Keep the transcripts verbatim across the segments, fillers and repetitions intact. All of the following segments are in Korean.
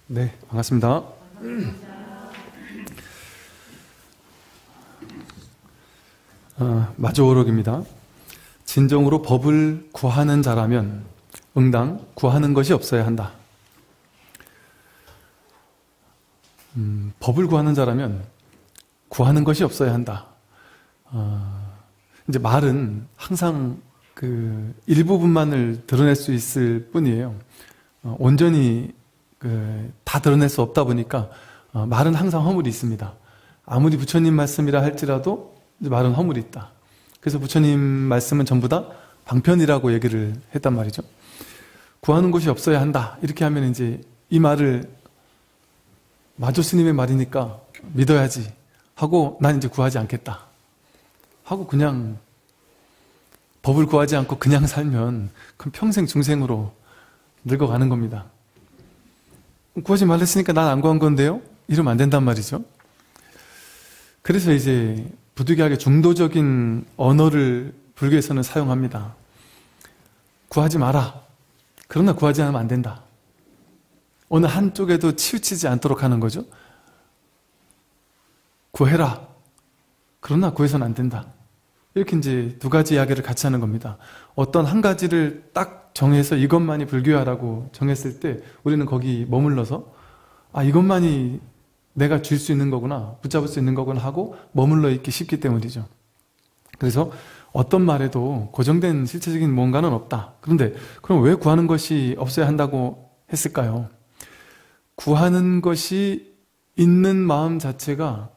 네, 반갑습니다. 어, 마조오록입니다. 진정으로 법을 구하는 자라면 응당 구하는 것이 없어야 한다. 음, 법을 구하는 자라면 구하는 것이 없어야 한다. 어, 이제 말은 항상 그 일부분만을 드러낼 수 있을 뿐이에요. 어, 온전히 그, 다 드러낼 수 없다 보니까 어, 말은 항상 허물이 있습니다. 아무리 부처님 말씀이라 할지라도 말은 허물이 있다. 그래서 부처님 말씀은 전부 다 방편이라고 얘기를 했단 말이죠. 구하는 곳이 없어야 한다. 이렇게 하면 이제 이 말을 마조 스님의 말이니까 믿어야지 하고 난 이제 구하지 않겠다 하고 그냥 법을 구하지 않고 그냥 살면 그럼 평생 중생으로 늙어가는 겁니다. 구하지 말랬으니까 난 안 구한 건데요? 이러면 안 된단 말이죠. 그래서 이제 부득이하게 중도적인 언어를 불교에서는 사용합니다. 구하지 마라. 그러나 구하지 않으면 안 된다. 어느 한쪽에도 치우치지 않도록 하는 거죠. 구해라. 그러나 구해서는 안 된다. 이렇게 이제 두 가지 이야기를 같이 하는 겁니다. 어떤 한 가지를 딱 정해서 이것만이 불교야라고 정했을 때 우리는 거기 머물러서 아 이것만이 내가 줄 수 있는 거구나, 붙잡을 수 있는 거구나 하고 머물러 있기 쉽기 때문이죠. 그래서 어떤 말에도 고정된 실체적인 뭔가는 없다. 그런데 그럼 왜 구하는 것이 없어야 한다고 했을까요? 구하는 것이 있는 마음 자체가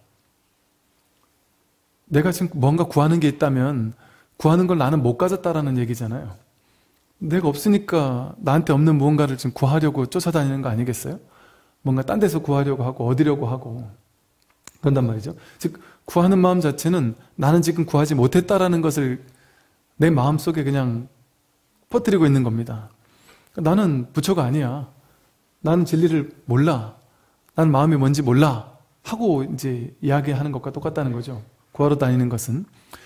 내가 지금 뭔가 구하는 게 있다면 구하는 걸 나는 못 가졌다라는 얘기잖아요. 내가 없으니까 나한테 없는 무언가를 지금 구하려고 쫓아다니는 거 아니겠어요? 뭔가 딴 데서 구하려고 하고 얻으려고 하고 그런단 말이죠. 즉 구하는 마음 자체는 나는 지금 구하지 못했다라는 것을 내 마음속에 그냥 퍼뜨리고 있는 겁니다. 나는 부처가 아니야. 나는 진리를 몰라. 나는 마음이 뭔지 몰라. 하고 이제 이야기하는 것과 똑같다는 거죠. 구하러 다니는 것은.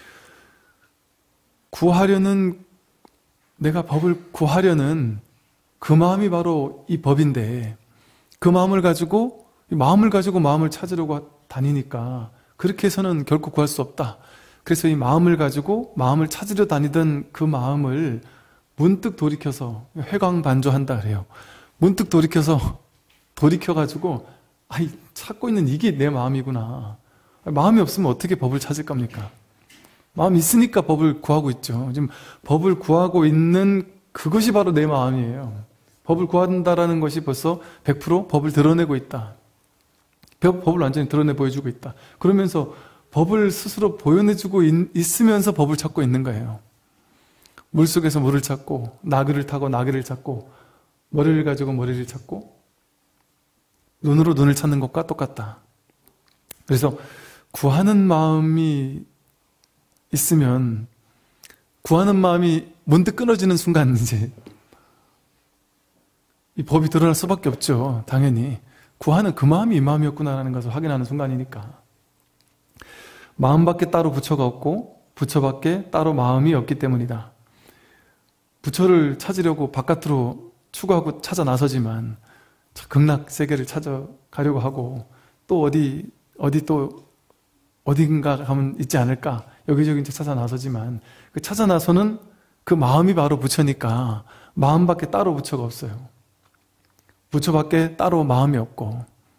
구하려는, 내가 법을 구하려는 그 마음이 바로 이 법인데 그 마음을 가지고, 마음을 가지고 마음을 찾으려고 다니니까 그렇게 해서는 결코 구할 수 없다. 그래서 이 마음을 가지고 마음을 찾으려 다니던 그 마음을 문득 돌이켜서 회광반조한다 그래요. 문득 돌이켜서 돌이켜가지고 아이 찾고 있는 이게 내 마음이구나. 마음이 없으면 어떻게 법을 찾을 겁니까? 마음이 있으니까 법을 구하고 있죠. 지금 법을 구하고 있는 그것이 바로 내 마음이에요. 법을 구한다라는 것이 벌써 백 퍼센트 법을 드러내고 있다. 법을 완전히 드러내 보여주고 있다. 그러면서 법을 스스로 보여내주고 있으면서 법을 찾고 있는 거예요. 물속에서 물을 찾고 나귀를 타고 나귀를 찾고 머리를 가지고 머리를 찾고 눈으로 눈을 찾는 것과 똑같다. 그래서 구하는 마음이 있으면 구하는 마음이 문득 끊어지는 순간 이제 이 법이 드러날 수밖에 없죠. 당연히 구하는 그 마음이 이 마음이었구나라는 것을 확인하는 순간이니까. 마음밖에 따로 부처가 없고 부처밖에 따로 마음이 없기 때문이다. 부처를 찾으려고 바깥으로 추구하고 찾아 나서지만 극락 세계를 찾아가려고 하고 또 어디 어디 또 어딘가 가면 있지 않을까 여기저기 이제 찾아 나서지만 그 찾아 나서는 그 마음이 바로 부처니까 마음밖에 따로 부처가 없어요. 부처밖에 따로 마음이 없고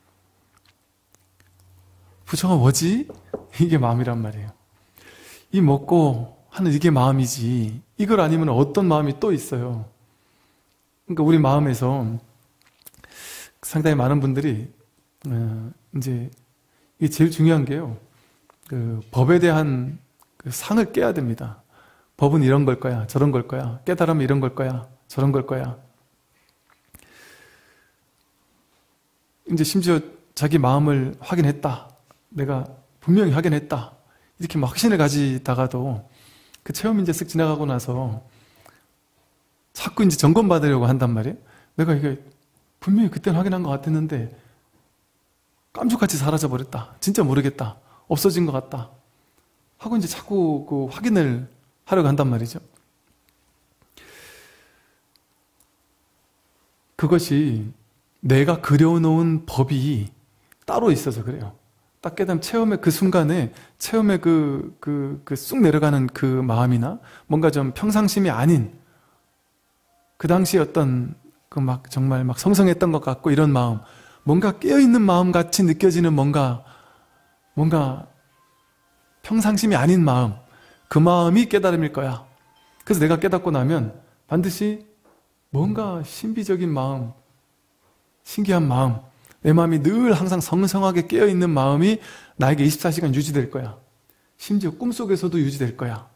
부처가 뭐지? 이게 마음이란 말이에요. 이 먹고 하는 이게 마음이지 이걸 아니면 어떤 마음이 또 있어요. 그러니까 우리 마음에서 상당히 많은 분들이 어, 이제 이게 제일 중요한 게요. 그 법에 대한 그 상을 깨야 됩니다. 법은 이런 걸 거야, 저런 걸 거야. 깨달으면 이런 걸 거야, 저런 걸 거야. 이제 심지어 자기 마음을 확인했다. 내가 분명히 확인했다. 이렇게 막 확신을 가지다가도 그 체험이 이제 쓱 지나가고 나서 자꾸 이제 점검받으려고 한단 말이에요. 내가 이게 분명히 그때는 확인한 것 같았는데 깜짝같이 사라져버렸다. 진짜 모르겠다. 없어진 것 같다. 하고 이제 자꾸 그 확인을 하려고 한단 말이죠. 그것이 내가 그려놓은 법이 따로 있어서 그래요. 딱 깨달음 체험의 그 순간에 체험의 그, 그, 그 쑥 내려가는 그 마음이나 뭔가 좀 평상심이 아닌 그 당시 어떤 그 막 정말 막 성성했던 것 같고 이런 마음, 뭔가 깨어있는 마음 같이 느껴지는 뭔가, 뭔가 평상심이 아닌 마음, 그 마음이 깨달음일 거야. 그래서 내가 깨닫고 나면 반드시 뭔가 신비적인 마음, 신기한 마음, 내 마음이 늘 항상 성성하게 깨어있는 마음이 나에게 이십사 시간 유지될 거야. 심지어 꿈속에서도 유지될 거야.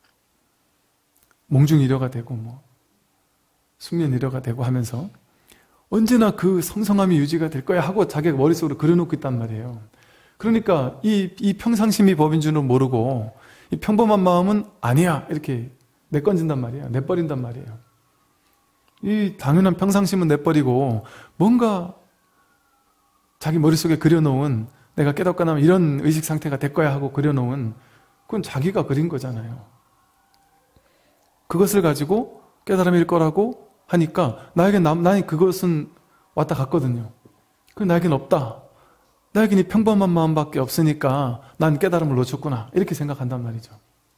몽중일여가 되고 뭐 숙면일여가 되고 하면서 언제나 그 성성함이 유지가 될 거야 하고 자기가 머릿속으로 그려놓고 있단 말이에요. 그러니까 이, 이 평상심이 법인 줄은 모르고 이 평범한 마음은 아니야 이렇게 내건진단 말이에요. 내버린단 말이에요. 이 당연한 평상심은 내버리고 뭔가 자기 머릿속에 그려놓은 내가 깨닫고 나면 이런 의식 상태가 될 거야 하고 그려놓은 그건 자기가 그린 거잖아요. 그것을 가지고 깨달음일 거라고 하니까 나에겐 남, 나는 그것은 왔다 갔거든요. 그 나에겐 없다. 나에겐 이 평범한 마음밖에 없으니까 난 깨달음을 놓쳤구나 이렇게 생각한단 말이죠.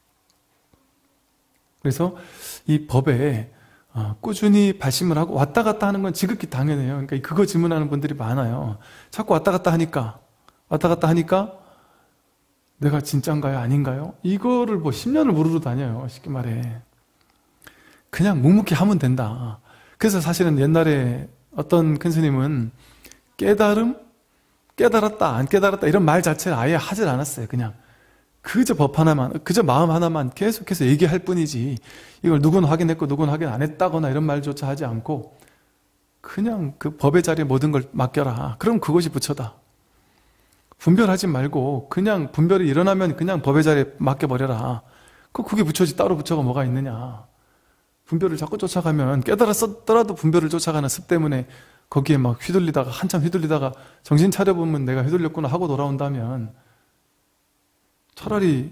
그래서 이 법에 꾸준히 발심을 하고 왔다 갔다 하는 건 지극히 당연해요. 그러니까 그거 질문하는 분들이 많아요. 자꾸 왔다 갔다 하니까 왔다 갔다 하니까 내가 진짠가요? 아닌가요? 이거를 뭐 십 년을 물으러 다녀요. 쉽게 말해. 그냥 묵묵히 하면 된다. 그래서 사실은 옛날에 어떤 큰 스님은 깨달음? 깨달았다, 안 깨달았다 이런 말 자체를 아예 하질 않았어요. 그냥 그저 법 하나만, 그저 마음 하나만 계속해서 얘기할 뿐이지 이걸 누구는 확인했고 누구는 확인 안 했다거나 이런 말조차 하지 않고 그냥 그 법의 자리에 모든 걸 맡겨라. 그럼 그것이 부처다. 분별하지 말고 그냥 분별이 일어나면 그냥 법의 자리에 맡겨버려라. 그게 부처지 따로 부처가 뭐가 있느냐. 분별을 자꾸 쫓아가면 깨달았더라도 분별을 쫓아가는 습 때문에 거기에 막 휘둘리다가 한참 휘둘리다가 정신 차려보면 내가 휘둘렸구나 하고 돌아온다면 차라리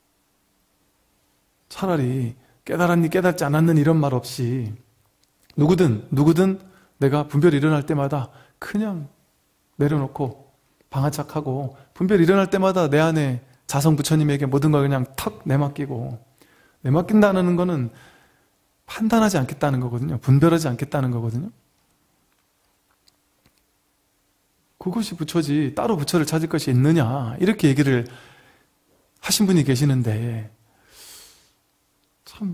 차라리 깨달았니 깨닫지 않았는 이런 말 없이 누구든 누구든 내가 분별이 일어날 때마다 그냥 내려놓고 방아착하고 분별이 일어날 때마다 내 안에 자성 부처님에게 모든 걸 그냥 탁 내맡기고 내맡긴다는 거는 판단하지 않겠다는 거거든요. 분별하지 않겠다는 거거든요. 그것이 부처지 따로 부처를 찾을 것이 있느냐 이렇게 얘기를 하신 분이 계시는데 참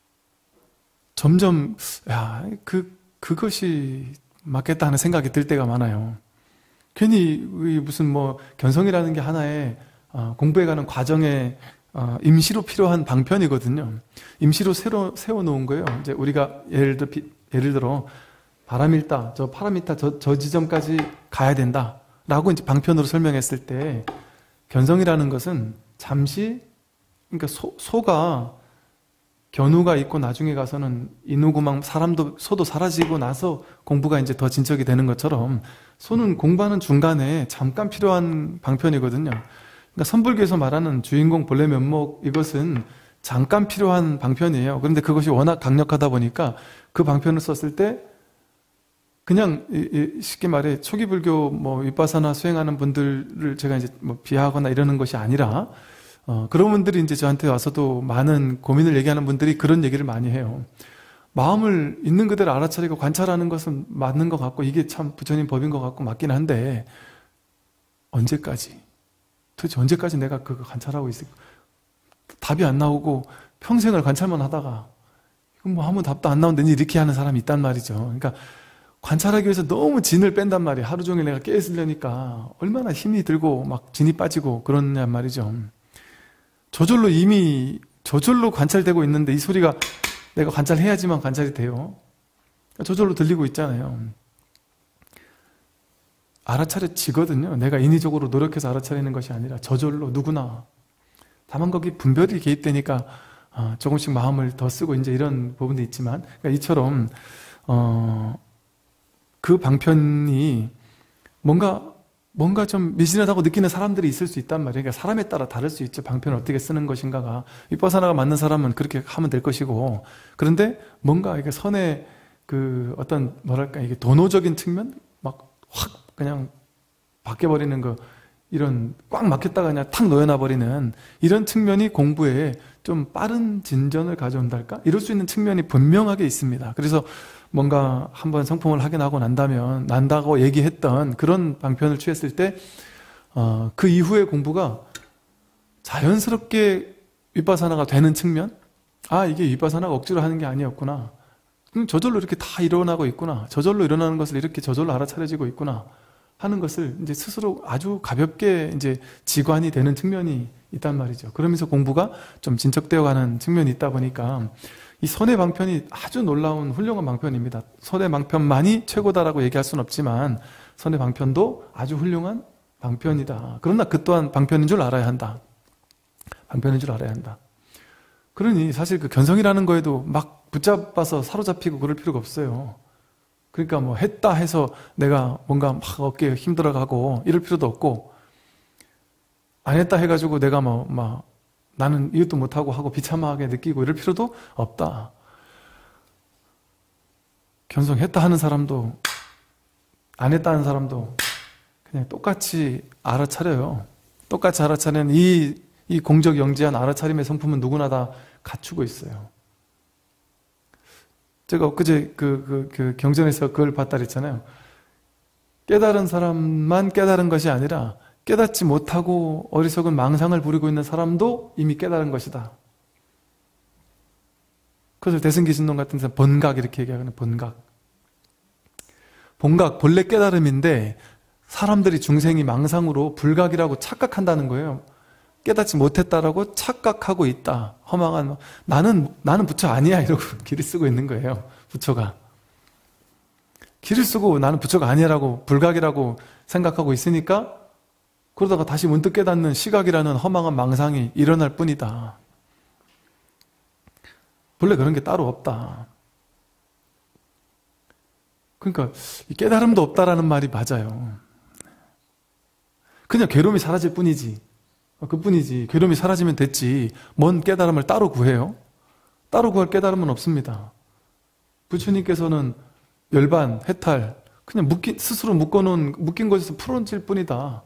점점 야, 그, 그것이 맞겠다 하는 생각이 들 때가 많아요. 괜히 무슨 뭐 견성이라는 게 하나의 공부해가는 과정에 임시로 필요한 방편이거든요. 임시로 새로 세워놓은 거예요. 이제 우리가 예를 들어, 예를 들어 바라밀다, 저 파라미타 저, 저 지점까지 가야 된다 라고 이제 방편으로 설명했을 때 견성이라는 것은 잠시 그러니까 소, 소가 견우가 있고 나중에 가서는 인후구망 사람도 소도 사라지고 나서 공부가 이제 더 진척이 되는 것처럼 소는 공부하는 중간에 잠깐 필요한 방편이거든요. 그러니까 선불교에서 말하는 주인공 본래 면목 이것은 잠깐 필요한 방편이에요. 그런데 그것이 워낙 강력하다 보니까 그 방편을 썼을 때 그냥 쉽게 말해 초기 불교 뭐 윗바사나 수행하는 분들을 제가 이제 뭐 비하하거나 이러는 것이 아니라 어, 그런 분들이 이제 저한테 와서도 많은 고민을 얘기하는 분들이 그런 얘기를 많이 해요. 마음을 있는 그대로 알아차리고 관찰하는 것은 맞는 것 같고 이게 참 부처님 법인 것 같고 맞긴 한데 언제까지? 도대체 언제까지 내가 그거 관찰하고 있을까? 답이 안 나오고 평생을 관찰만 하다가 이건 뭐 아무 답도 안 나오는데 이렇게 하는 사람이 있단 말이죠. 그러니까 관찰하기 위해서 너무 진을 뺀단 말이에요. 하루 종일 내가 깨있으려니까 얼마나 힘이 들고 막 진이 빠지고 그러냐 말이죠. 저절로 이미 저절로 관찰되고 있는데 이 소리가 내가 관찰해야지만 관찰이 돼요. 저절로 들리고 있잖아요. 알아차려지거든요. 내가 인위적으로 노력해서 알아차리는 것이 아니라 저절로 누구나. 다만 거기 분별이 개입되니까 조금씩 마음을 더 쓰고 이제 이런 부분도 있지만 그러니까 이처럼 어, 그 방편이 뭔가 뭔가 좀 미진하다고 느끼는 사람들이 있을 수 있단 말이에요. 그러니까 사람에 따라 다를 수 있죠. 방편을 어떻게 쓰는 것인가가. 윗바사나가 맞는 사람은 그렇게 하면 될 것이고 그런데 뭔가 이게 선의 그 어떤 뭐랄까 이게 도노적인 측면? 막 그냥 바뀌어버리는 거, 이런 꽉 막혔다가 그냥 탁 놓여놔버리는 이런 측면이 공부에 좀 빠른 진전을 가져온달까? 이럴 수 있는 측면이 분명하게 있습니다. 그래서 뭔가 한번 성품을 확인하고 난다면, 난다고 얘기했던 그런 방편을 취했을 때, 어, 그 이후의 공부가 자연스럽게 윗바사나가 되는 측면? 아, 이게 윗바사나가 억지로 하는 게 아니었구나. 음, 저절로 이렇게 다 일어나고 있구나. 저절로 일어나는 것을 이렇게 저절로 알아차려지고 있구나. 하는 것을 이제 스스로 아주 가볍게 이제 지관이 되는 측면이 있단 말이죠. 그러면서 공부가 좀 진척되어 가는 측면이 있다 보니까 이 선의 방편이 아주 놀라운 훌륭한 방편입니다. 선의 방편만이 최고다라고 얘기할 수는 없지만 선의 방편도 아주 훌륭한 방편이다. 그러나 그 또한 방편인 줄 알아야 한다. 방편인 줄 알아야 한다. 그러니 사실 그 견성이라는 거에도 막 붙잡아서 사로잡히고 그럴 필요가 없어요. 그러니까 뭐 했다 해서 내가 뭔가 막 어깨에 힘들어가고 이럴 필요도 없고, 안 했다 해가지고 내가 뭐 막 나는 이것도 못하고 하고 비참하게 느끼고 이럴 필요도 없다. 견성했다 하는 사람도 안 했다 하는 사람도 그냥 똑같이 알아차려요. 똑같이 알아차리는 이, 이 공적 영지한 알아차림의 성품은 누구나 다 갖추고 있어요. 제가 엊그제 그, 그, 그 경전에서 그걸 봤다 그랬잖아요. 깨달은 사람만 깨달은 것이 아니라 깨닫지 못하고 어리석은 망상을 부리고 있는 사람도 이미 깨달은 것이다. 그것을 대승기신론 같은 데서 번각 이렇게 얘기하거든요. 번각. 본각, 본래 깨달음인데 사람들이 중생이 망상으로 불각이라고 착각한다는 거예요. 깨닫지 못했다라고 착각하고 있다. 허망한, 나는, 나는 부처 아니야. 이러고 길을 쓰고 있는 거예요. 부처가. 길을 쓰고 나는 부처가 아니라고, 불각이라고 생각하고 있으니까 그러다가 다시 문득 깨닫는 시각이라는 허망한 망상이 일어날 뿐이다. 본래 그런 게 따로 없다. 그러니까 이 깨달음도 없다라는 말이 맞아요. 그냥 괴로움이 사라질 뿐이지. 그뿐이지. 괴로움이 사라지면 됐지. 뭔 깨달음을 따로 구해요? 따로 구할 깨달음은 없습니다. 부처님께서는 열반, 해탈, 그냥 묶인, 스스로 묶어놓은, 묶인 것에서 풀어질 뿐이다.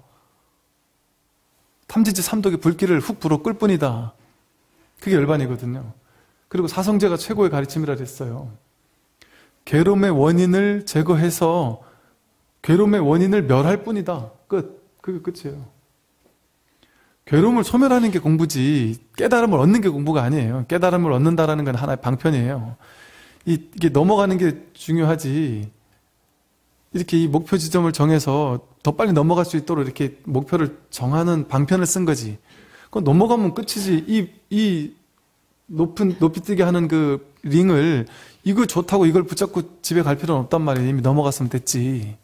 탐진치 삼독의 불길을 훅 불어 끌 뿐이다. 그게 열반이거든요. 그리고 사성제가 최고의 가르침이라 그랬어요. 괴로움의 원인을 제거해서 괴로움의 원인을 멸할 뿐이다. 끝. 그게 끝이에요. 괴로움을 소멸하는 게 공부지 깨달음을 얻는 게 공부가 아니에요. 깨달음을 얻는다라는 건 하나의 방편이에요. 이, 이게 넘어가는 게 중요하지. 이렇게 이 목표 지점을 정해서 더 빨리 넘어갈 수 있도록 이렇게 목표를 정하는 방편을 쓴 거지. 그건 넘어가면 끝이지. 이, 이 높은, 높이 뛰게 하는 그 링을 이거 좋다고 이걸 붙잡고 집에 갈 필요는 없단 말이에요. 이미 넘어갔으면 됐지.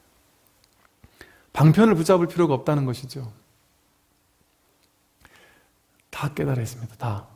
방편을 붙잡을 필요가 없다는 것이죠. 다 깨달아 있습니다. 다.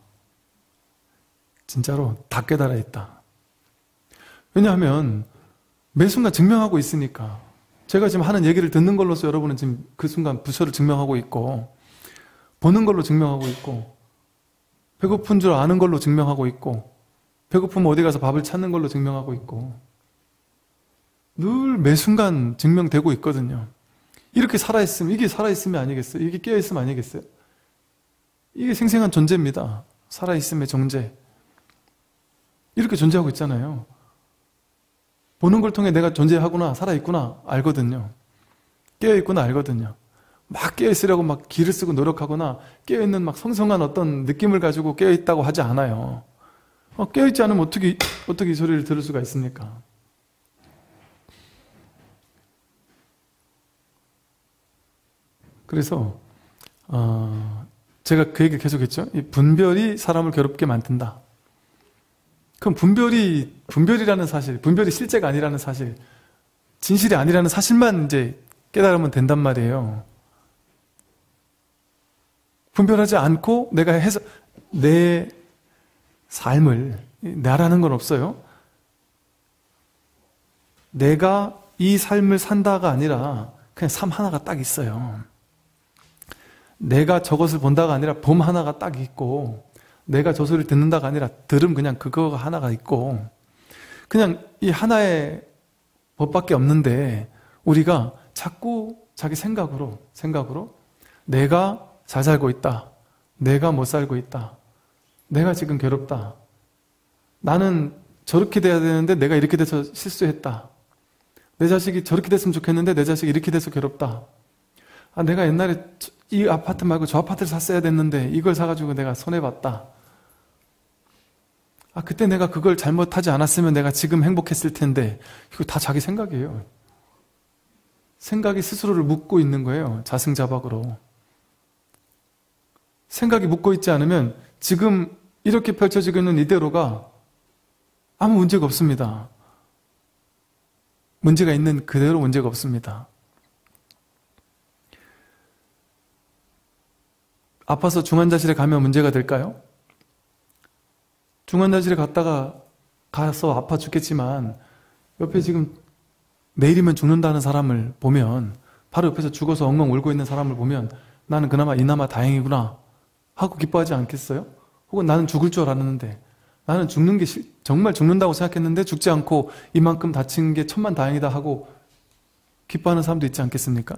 진짜로 다 깨달아 있다. 왜냐하면 매 순간 증명하고 있으니까. 제가 지금 하는 얘기를 듣는 걸로서 여러분은 지금 그 순간 부처를 증명하고 있고, 보는 걸로 증명하고 있고, 배고픈 줄 아는 걸로 증명하고 있고, 배고프면 어디 가서 밥을 찾는 걸로 증명하고 있고, 늘 매 순간 증명되고 있거든요. 이렇게 살아있으면, 이게 살아있으면 아니겠어요? 이게 깨어있으면 아니겠어요? 이게 생생한 존재입니다. 살아있음의 존재. 이렇게 존재하고 있잖아요. 보는 걸 통해 내가 존재하구나, 살아있구나 알거든요. 깨어있구나 알거든요. 막 깨어있으려고 막 기를 쓰고 노력하거나 깨어있는 막 성성한 어떤 느낌을 가지고 깨어있다고 하지 않아요. 어, 깨어있지 않으면 어떻게, 어떻게 이 소리를 들을 수가 있습니까? 그래서 어, 제가 그 얘기를 계속 했죠. 이 분별이 사람을 괴롭게 만든다. 그럼 분별이, 분별이라는 사실, 분별이 실제가 아니라는 사실, 진실이 아니라는 사실만 이제 깨달으면 된단 말이에요. 분별하지 않고 내가 해서, 내 삶을, 나라는 건 없어요. 내가 이 삶을 산다가 아니라 그냥 삶 하나가 딱 있어요. 내가 저것을 본다가 아니라 봄 하나가 딱 있고, 내가 저 소리를 듣는다가 아니라 들음 그냥 그거가 하나가 있고, 그냥 이 하나의 법밖에 없는데 우리가 자꾸 자기 생각으로 생각으로 내가 잘 살고 있다, 내가 못 살고 있다, 내가 지금 괴롭다, 나는 저렇게 돼야 되는데 내가 이렇게 돼서 실수했다, 내 자식이 저렇게 됐으면 좋겠는데 내 자식이 이렇게 돼서 괴롭다, 아, 내가 옛날에 이 아파트 말고 저 아파트를 샀어야 됐는데 이걸 사가지고 내가 손해봤다, 아, 그때 내가 그걸 잘못하지 않았으면 내가 지금 행복했을 텐데. 이거 다 자기 생각이에요. 생각이 스스로를 묶고 있는 거예요. 자승자박으로. 생각이 묶고 있지 않으면 지금 이렇게 펼쳐지고 있는 이대로가 아무 문제가 없습니다. 문제가 있는 그대로 문제가 없습니다. 아파서 중환자실에 가면 문제가 될까요? 중환자실에 갔다가 가서 아파 죽겠지만 옆에 지금 내일이면 죽는다는 사람을 보면, 바로 옆에서 죽어서 엉엉 울고 있는 사람을 보면 나는 그나마 이나마 다행이구나 하고 기뻐하지 않겠어요? 혹은 나는 죽을 줄 알았는데, 나는 죽는 게 정말 죽는다고 생각했는데 죽지 않고 이만큼 다친 게 천만 다행이다 하고 기뻐하는 사람도 있지 않겠습니까?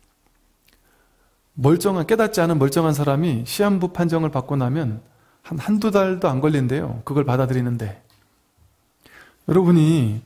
멀쩡한, 깨닫지 않은 멀쩡한 사람이 시한부 판정을 받고 나면 한 한두 달도 안 걸린대요. 그걸 받아들이는데. 여러분이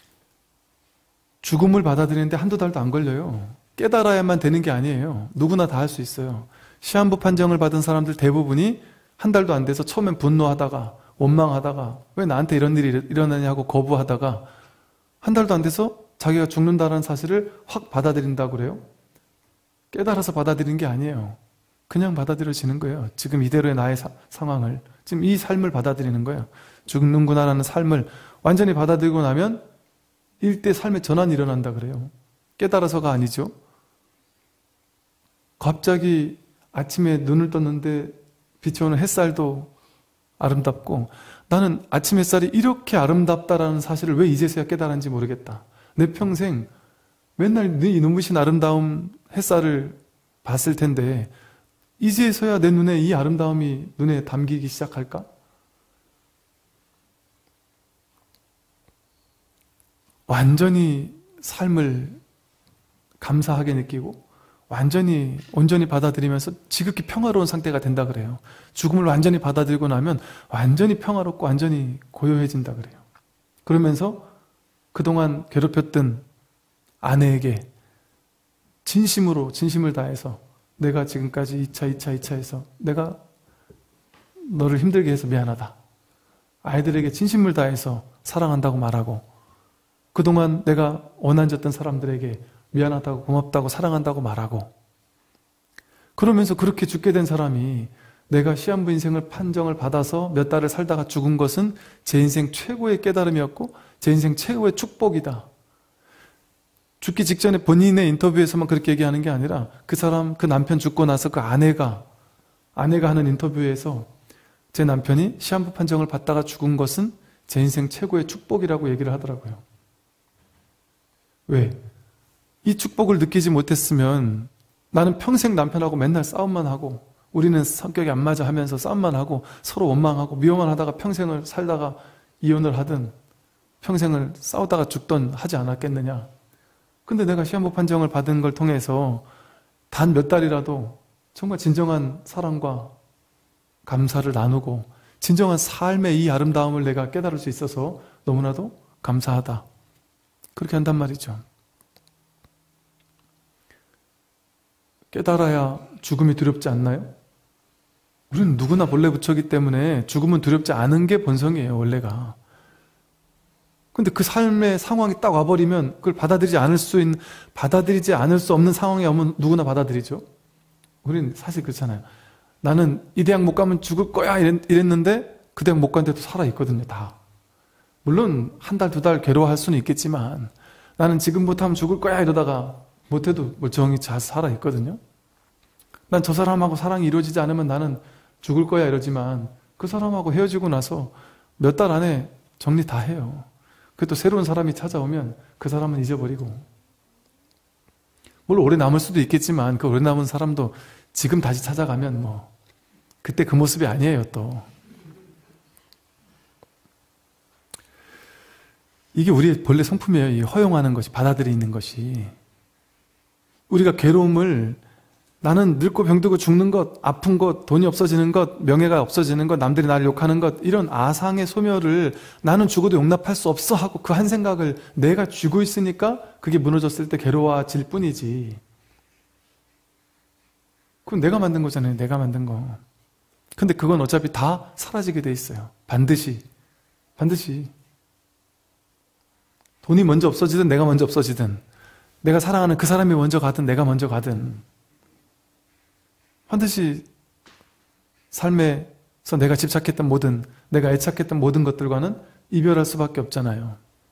죽음을 받아들이는데 한두 달도 안 걸려요. 깨달아야만 되는 게 아니에요. 누구나 다 할 수 있어요. 시한부 판정을 받은 사람들 대부분이 한 달도 안 돼서 처음엔 분노하다가 원망하다가 왜 나한테 이런 일이 일어나냐고 거부하다가 한 달도 안 돼서 자기가 죽는다는 사실을 확 받아들인다고 그래요. 깨달아서 받아들이는 게 아니에요. 그냥 받아들여지는 거예요. 지금 이대로의 나의 사, 상황을, 지금 이 삶을 받아들이는 거예요. 죽는구나라는 삶을 완전히 받아들이고 나면 일대 삶의 전환이 일어난다 그래요. 깨달아서가 아니죠. 갑자기 아침에 눈을 떴는데 비춰오는 het살도 아름답고, 나는 아침 햇살이 이렇게 아름답다라는 사실을 왜 이제서야 깨달았는지 모르겠다. 내 평생 맨날 이 눈부신 아름다운 햇살을 봤을 텐데 이제서야 내 눈에 이 아름다움이 눈에 담기기 시작할까? 완전히 삶을 감사하게 느끼고 완전히 온전히 받아들이면서 지극히 평화로운 상태가 된다 그래요. 죽음을 완전히 받아들이고 나면 완전히 평화롭고 완전히 고요해진다 그래요. 그러면서 그동안 괴롭혔던 아내에게 진심으로 진심을 다해서 내가 지금까지 이 차 이 차 이 차 해서 내가 너를 힘들게 해서 미안하다, 아이들에게 진심을 다해서 사랑한다고 말하고, 그동안 내가 원한졌던 사람들에게 미안하다고 고맙다고 사랑한다고 말하고, 그러면서 그렇게 죽게 된 사람이 내가 시한부 인생을 판정을 받아서 몇 달을 살다가 죽은 것은 제 인생 최고의 깨달음이었고 제 인생 최고의 축복이다. 죽기 직전에 본인의 인터뷰에서만 그렇게 얘기하는 게 아니라 그 사람, 그 남편 죽고 나서 그 아내가 아내가 하는 인터뷰에서 제 남편이 시한부 판정을 받다가 죽은 것은 제 인생 최고의 축복이라고 얘기를 하더라고요. 왜? 이 축복을 느끼지 못했으면 나는 평생 남편하고 맨날 싸움만 하고, 우리는 성격이 안 맞아 하면서 싸움만 하고 서로 원망하고 미워만 하다가 평생을 살다가 이혼을 하든 평생을 싸우다가 죽던 하지 않았겠느냐. 근데 내가 시한부 판정을 받은 걸 통해서 단 몇 달이라도 정말 진정한 사랑과 감사를 나누고 진정한 삶의 이 아름다움을 내가 깨달을 수 있어서 너무나도 감사하다. 그렇게 한단 말이죠. 깨달아야 죽음이 두렵지 않나요? 우리는 누구나 본래 부처기 때문에 죽음은 두렵지 않은 게 본성이에요, 원래가. 근데 그 삶의 상황이 딱 와버리면 그걸 받아들이지 않을 수 있는, 받아들이지 않을 수 없는 상황이 오면 누구나 받아들이죠. 우리는 사실 그렇잖아요. 나는 이 대학 못 가면 죽을 거야 이랬는데 그 대학 못 갔는데도 살아있거든요, 다. 물론 한 달, 두 달 괴로워할 수는 있겠지만 나는 지금부터 하면 죽을 거야 이러다가 못해도 멀쩡히 잘 살아있거든요. 난 저 사람하고 사랑이 이루어지지 않으면 나는 죽을 거야 이러지만 그 사람하고 헤어지고 나서 몇 달 안에 정리 다 해요. 그또 새로운 사람이 찾아오면 그 사람은 잊어버리고, 물론 오래 남을 수도 있겠지만 그 오래 남은 사람도 지금 다시 찾아가면 뭐 그때 그 모습이 아니에요. 또 이게 우리의 본래 성품이에요. 이 허용하는 것이, 받아들이는 것이. 우리가 괴로움을 나는 늙고 병들고 죽는 것, 아픈 것, 돈이 없어지는 것, 명예가 없어지는 것, 남들이 나를 욕하는 것, 이런 아상의 소멸을 나는 죽어도 용납할 수 없어 하고 그 한 생각을 내가 쥐고 있으니까 그게 무너졌을 때 괴로워질 뿐이지. 그건 내가 만든 거잖아요. 내가 만든 거. 근데 그건 어차피 다 사라지게 돼 있어요. 반드시. 반드시. 돈이 먼저 없어지든 내가 먼저 없어지든, 내가 사랑하는 그 사람이 먼저 가든 내가 먼저 가든, 반드시 삶에서 내가 집착했던 모든, 내가 애착했던 모든 것들과는 이별할 수밖에 없잖아요.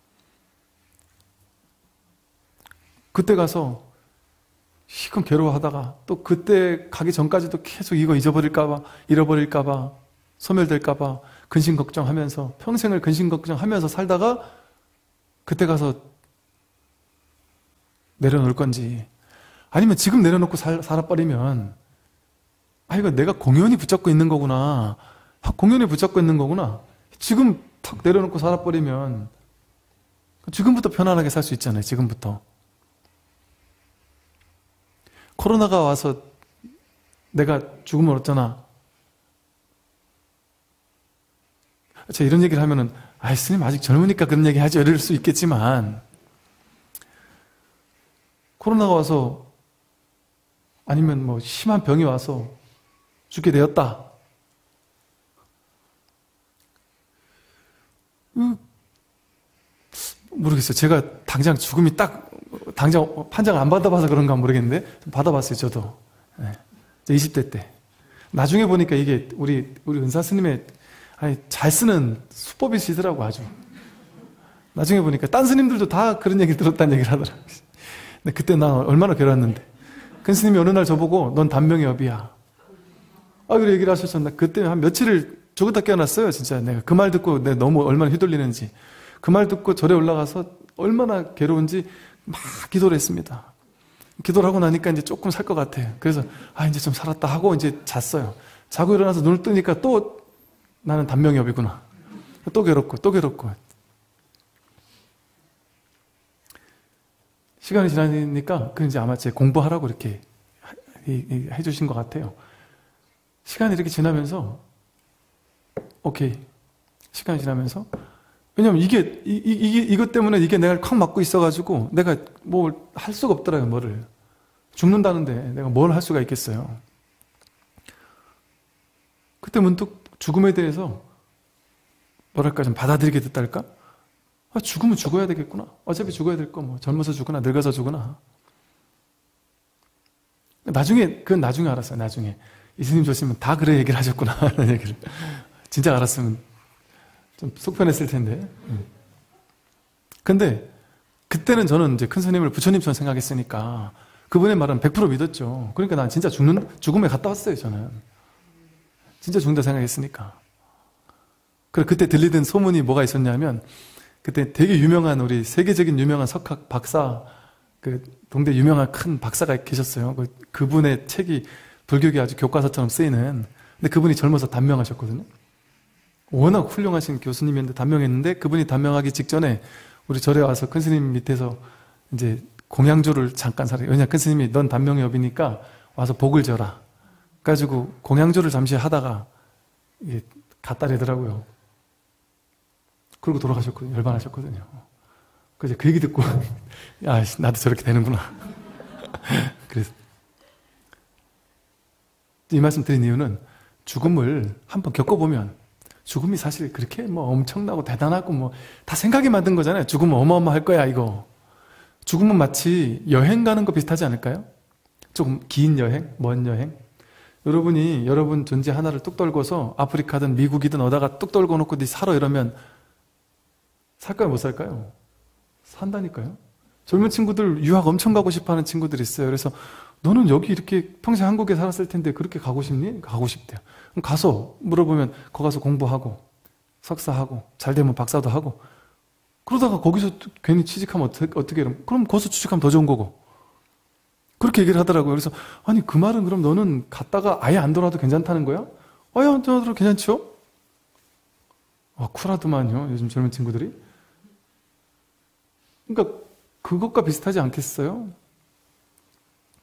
그때 가서 시큰 괴로워하다가 또 그때 가기 전까지도 계속 이거 잊어버릴까봐, 잃어버릴까봐, 소멸될까봐 근심 걱정하면서 평생을 근심 걱정하면서 살다가 그때 가서 내려놓을 건지, 아니면 지금 내려놓고 살, 살아버리면 아, 이거 내가 공연히 붙잡고 있는 거구나. 공연히 붙잡고 있는 거구나. 지금 탁 내려놓고 살아버리면 지금부터 편안하게 살 수 있잖아요. 지금부터. 코로나가 와서 내가 죽으면 어쩌나. 제가 이런 얘기를 하면은 아, 스님 아직 젊으니까 그런 얘기 하죠. 이럴 수 있겠지만, 코로나가 와서 아니면 뭐 심한 병이 와서 죽게 되었다. 모르겠어요. 제가 당장 죽음이 딱 당장 판정을 안 받아봐서 그런가 모르겠는데 받아봤어요. 저도 네. 이십 대 때. 나중에 보니까 이게 우리 우리 은사 스님의 아니, 잘 쓰는 수법이시더라고. 아주 나중에 보니까 딴 스님들도 다 그런 얘기를 들었다는 얘기를 하더라고요. 근데 그때 난 얼마나 괴로웠는데, 큰 스님이 어느 날 저보고 넌 단명의 업이야, 아, 그래 얘기를 하셨었나. 그때 한 며칠을 죽었다 깨어났어요. 진짜 내가 그 말 듣고 내가 너무 얼마나 휘둘리는지, 그 말 듣고 절에 올라가서 얼마나 괴로운지 막 기도를 했습니다. 기도를 하고 나니까 이제 조금 살 것 같아요. 그래서 아, 이제 좀 살았다 하고 이제 잤어요. 자고 일어나서 눈을 뜨니까 또 나는 단명의 업이구나. 또 괴롭고 또 괴롭고. 시간이 지나니까 그 이제 아마 제 공부하라고 이렇게 해주신 것 같아요. 시간이 이렇게 지나면서 오케이. 시간이 지나면서, 왜냐면 이게 이, 이, 이것 때문에 이게 내가 콱 맞고 있어가지고 내가 뭘 할 수가 없더라고요. 뭐를. 죽는다는데 내가 뭘 할 수가 있겠어요. 그때 문득 죽음에 대해서 뭐랄까 좀 받아들이게 됐달까? 아, 죽으면 죽어야 되겠구나. 어차피 죽어야 될 거 뭐 젊어서 죽으나 늙어서 죽으나. 나중에 그건 나중에 알았어요. 나중에 이스님 조심은 다 그래 얘기를 하셨구나 하는 얘기를. 진짜 알았으면 좀 속편했을 텐데. 근데 그때는 저는 이제 큰 스님을 부처님처럼 생각했으니까 그분의 말은 백 퍼센트 믿었죠. 그러니까 난 진짜 죽는 죽음에 갔다 왔어요. 저는 진짜 죽는다 생각했으니까. 그리고 그때 들리던 소문이 뭐가 있었냐면, 그때 되게 유명한, 우리 세계적인 유명한 석학 박사, 그 동대 유명한 큰 박사가 계셨어요. 그, 그분의 책이 불교계 아주 교과서처럼 쓰이는. 근데 그분이 젊어서 단명하셨거든요. 워낙 훌륭하신 교수님이었는데 단명했는데, 그분이 단명하기 직전에 우리 절에 와서 큰 스님 밑에서 이제 공양주를 잠깐 사래요. 왜냐, 큰 스님이 넌 단명의 업이니까 와서 복을 져라. 그래가지고 공양주를 잠시 하다가 이게 갔다래더라고요. 그러고 돌아가셨거든요. 열반하셨거든요. 그래서 그 얘기 듣고 야, 나도 저렇게 되는구나. 그래서 이 말씀 드린 이유는, 죽음을 한번 겪어보면, 죽음이 사실 그렇게 뭐 엄청나고 대단하고 뭐 다 생각이 만든 거잖아요. 죽으면 어마어마할 거야 이거. 죽음은 마치 여행 가는 거 비슷하지 않을까요? 조금 긴 여행, 먼 여행. 여러분이 여러분 존재 하나를 뚝 떨고서 아프리카든 미국이든 어디다가 뚝 떨고 놓고 네 살아 이러면 살까요, 못 살까요? 산다니까요. 젊은 친구들 유학 엄청 가고 싶어하는 친구들이 있어요. 그래서 너는 여기 이렇게 평생 한국에 살았을 텐데 그렇게 가고 싶니? 가고 싶대요. 그럼 가서 물어보면 거기 가서 공부하고 석사하고 잘 되면 박사도 하고, 그러다가 거기서 괜히 취직하면 어떻게, 어떻게 이러면, 그럼 거기서 취직하면 더 좋은 거고. 그렇게 얘기를 하더라고요. 그래서 아니 그 말은 그럼 너는 갔다가 아예 안 돌아도 괜찮다는 거야? 아예 안 돌아도 괜찮죠? 아, 쿨하더만요 요즘 젊은 친구들이. 그러니까 그것과 비슷하지 않겠어요?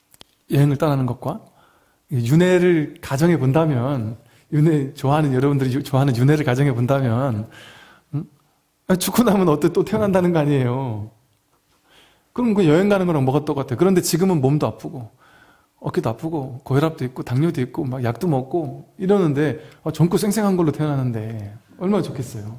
여행을 떠나는 것과 윤회를 가정해 본다면, 윤회 좋아하는 여러분들이 좋아하는 윤회를 가정해 본다면, 음? 죽고 나면 어때 또 태어난다는 거 아니에요. 그럼 그 여행 가는 거랑 뭐가 똑같아요? 그런데 지금은 몸도 아프고 어깨도 아프고 고혈압도 있고 당뇨도 있고 막 약도 먹고 이러는데 어, 젊고 쌩쌩한 걸로 태어나는데 얼마나 좋겠어요.